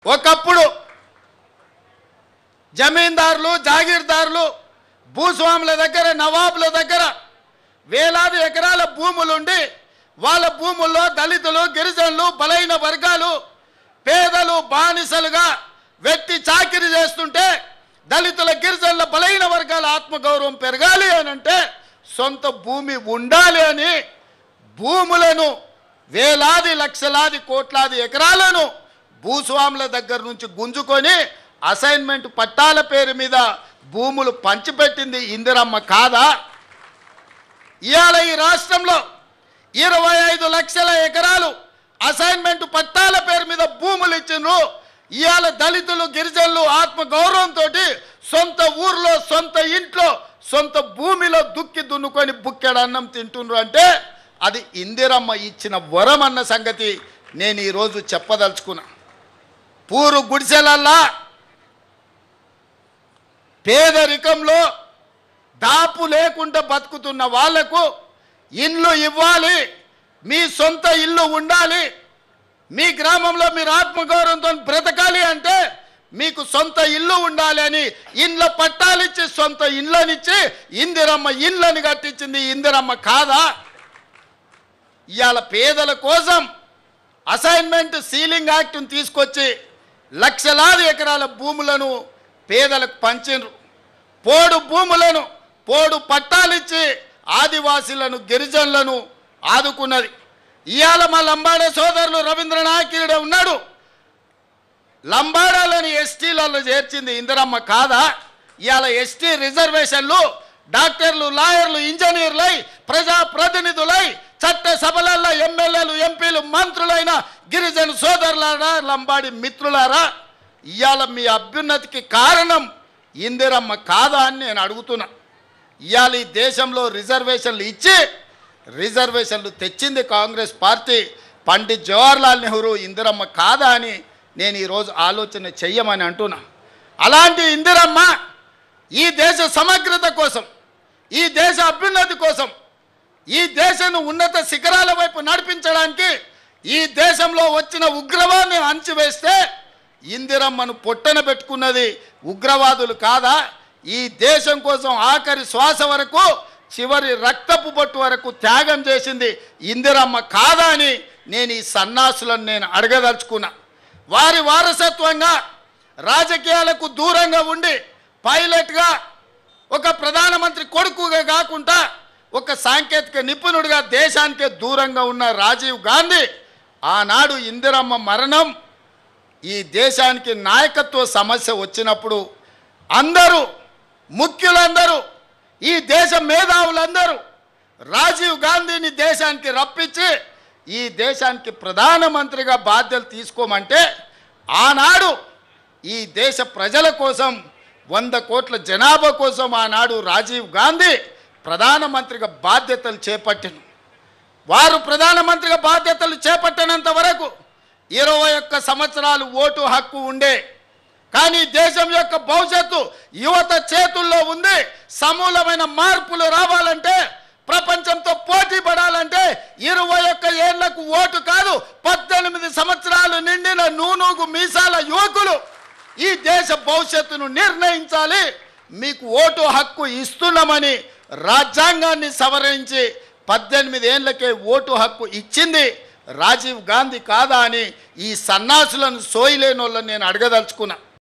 ఒకప్పుడు జమీందారులు జాగీర్దారులు భూస్వాముల దగ్గర నవాబుల దగ్గర వేలాది ఎకరాల భూములుండి వాళ్ళ భూముల్లో దళితులు గిరిజనులు బలైన వర్గాలు పేదలు బానిసలుగా వెట్టి చాకిరి చేస్తుంటే దళితుల గిరిజనుల బలైన వర్గాల ఆత్మగౌరవం పెరగాలి అని అంటే సొంత భూమి ఉండాలి అని భూములను వేలాది లక్షలాది కోట్లాది ఎకరాలను భూస్వాముల దగ్గర నుంచి గుంజుకొని అసైన్మెంట్ పట్టాల పేరు మీద భూములు పంచిపెట్టింది ఇందిరమ్మ కాదా? ఇవాళ ఈ రాష్ట్రంలో 25 లక్షల ఎకరాలు అసైన్మెంట్ పట్టాల పేరు మీద భూములు ఇచ్చిండ్రు. ఇవాళ దళితులు గిరిజనులు ఆత్మగౌరవంతో సొంత ఊర్లో సొంత ఇంట్లో సొంత భూమిలో దుక్కి దున్నుకొని బుక్కెడు అన్నం తింటుండ్రు అంటే అది ఇందిరమ్మ ఇచ్చిన వరం అన్న సంగతి నేను ఈరోజు చెప్పదలుచుకున్నా. పూరు గుడిసెలల్లా పేదరికంలో దాపు లేకుండా బతుకుతున్న వాళ్లకు ఇల్లు ఇవ్వాలి, మీ సొంత ఇల్లు ఉండాలి, మీ గ్రామంలో మీరు ఆత్మగౌరవంతో బ్రతకాలి అంటే మీకు సొంత ఇల్లు ఉండాలి అని ఇండ్ల పట్టాలిచ్చి సొంత ఇళ్ళనిచ్చి ఇందిరమ్మ ఇళ్ళని కట్టించింది ఇందిరమ్మ కాదా? ఇవాళ పేదల కోసం అసైన్మెంట్ సీలింగ్ యాక్ట్ను తీసుకొచ్చి లక్షలాది ఎకరాల భూములను పేదలకు పంచిండ్రు. పోడు భూములను పోడు పట్టాలిచ్చి ఆదివాసీలను గిరిజనులను ఆదుకున్నది. ఇవాళ మా లంబాడే సోదరులు రవీంద్రనాయకుడు ఉన్నాడు, లంబాడాలని ఎస్టీలలో చేర్చింది ఇందిరమ్మ కాదా? ఇవాళ ఎస్టీ రిజర్వేషన్లు డాక్టర్లు లాయర్లు ఇంజనీర్లై ప్రజాప్రతినిధులై చట్ట సభలలో ఎమ్మెల్యేలు ఎంపీలు మంత్రులైన గిరిజన సోదరులారా లంబాడి మిత్రులారా ఇవాళ మీ అభ్యున్నతికి కారణం ఇందిరమ్మ కాదా అని నేను అడుగుతున్నా. ఇవాళ ఈ దేశంలో రిజర్వేషన్లు ఇచ్చి రిజర్వేషన్లు తెచ్చింది కాంగ్రెస్ పార్టీ. పండిత్ జవహర్లాల్ నెహ్రూ ఇందిరమ్మ కాదా అని నేను ఈరోజు ఆలోచన చెయ్యమని అంటున్నా. అలాంటి ఇందిరమ్మ ఈ దేశ సమగ్రత కోసం, ఈ దేశ అభ్యున్నతి కోసం, ఈ దేశాన్ని ఉన్నత శిఖరాల వైపు నడిపించడానికి ఈ దేశంలో వచ్చిన ఉగ్రవాదాన్ని అణచివేస్తే ఇందిరమ్మను పొట్టన పెట్టుకున్నది ఉగ్రవాదులు కాదా? ఈ దేశం కోసం ఆఖరి శ్వాస వరకు చివరి రక్తపు బొట్టు వరకు త్యాగం చేసింది ఇందిరమ్మ కాదా అని నేను ఈ సన్నాసులను నేను అడగదలుచుకున్నా. వారి వారసత్వంగా రాజకీయాలకు దూరంగా ఉండి పైలట్గా ఒక ప్రధానమంత్రి కొడుకుగా కాకుండా ఒక సాంకేతిక నిపుణుడిగా దేశానికే దూరంగా ఉన్న రాజీవ్ గాంధీ ఆనాడు ఇందిరమ్మ మరణం ఈ దేశానికి నాయకత్వ సమస్య వచ్చినప్పుడు అందరూ ముఖ్యులందరూ ఈ దేశ మేధావులందరూ రాజీవ్ గాంధీని దేశానికి రప్పించి ఈ దేశానికి ప్రధానమంత్రిగా బాధ్యతలు తీసుకోమంటే ఆనాడు ఈ దేశ ప్రజల కోసం 100 కోట్ల జనాభా కోసం ఆనాడు రాజీవ్ గాంధీ ప్రధానమంత్రిగా బాధ్యతలు చేపట్టారు. వారు ప్రధానమంత్రిగా బాధ్యతలు చేపట్టినంత వరకు 21 సంవత్సరాలు ఓటు హక్కు ఉండే. కానీ దేశం యొక్క భవిష్యత్తు యువత చేతుల్లో ఉంది. సమూలమైన మార్పులు రావాలంటే, ప్రపంచంతో పోటీ పడాలంటే 21 ఏళ్లకు ఓటు కాదు, 18 సంవత్సరాలు నిండిన నూనూగు మీసాల యువకులు ఈ దేశ భవిష్యత్తును నిర్ణయించాలి. మీకు ఓటు హక్కు ఇస్తున్నామని రాజ్యాంగాన్ని సవరించి 18 ఏళ్లకే ఓటు హక్కు ఇచ్చింది రాజీవ్ గాంధీ కాదా అని ఈ సన్నాసులను సోయిలేనోళ్ళని నేను అడగదలుచుకున్నా.